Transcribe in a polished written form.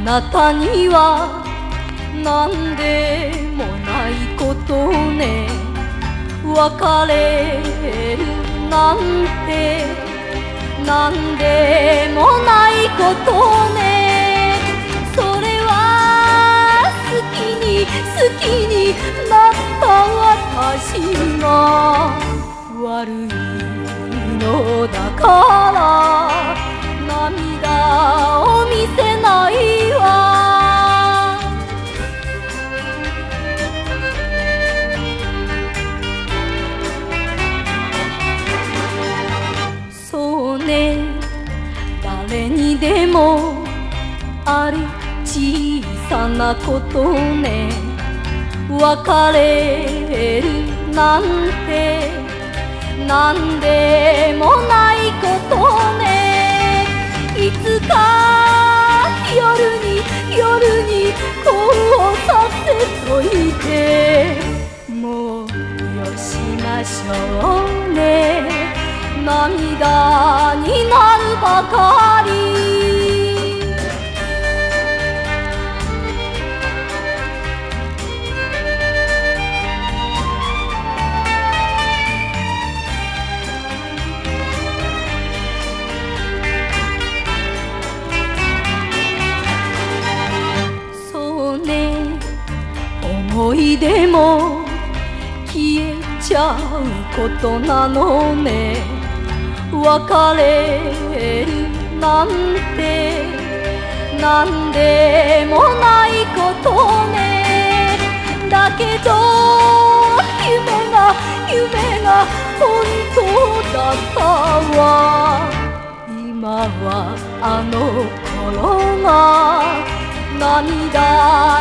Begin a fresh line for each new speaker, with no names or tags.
なたには何でもないことね。別れるなんて何でもないことね。それは好きになった私が悪いのだから、涙を見せないわ。そうね、誰にでもある小さなことね。別れるなんて何でもないことね。いつか夜にこうさせといて、もうよしましょうね。涙になるばかり。思い出も消えちゃうことなのね。別れるなんて何でもないことね。だけど夢が本当だったわ。今はあの頃が涙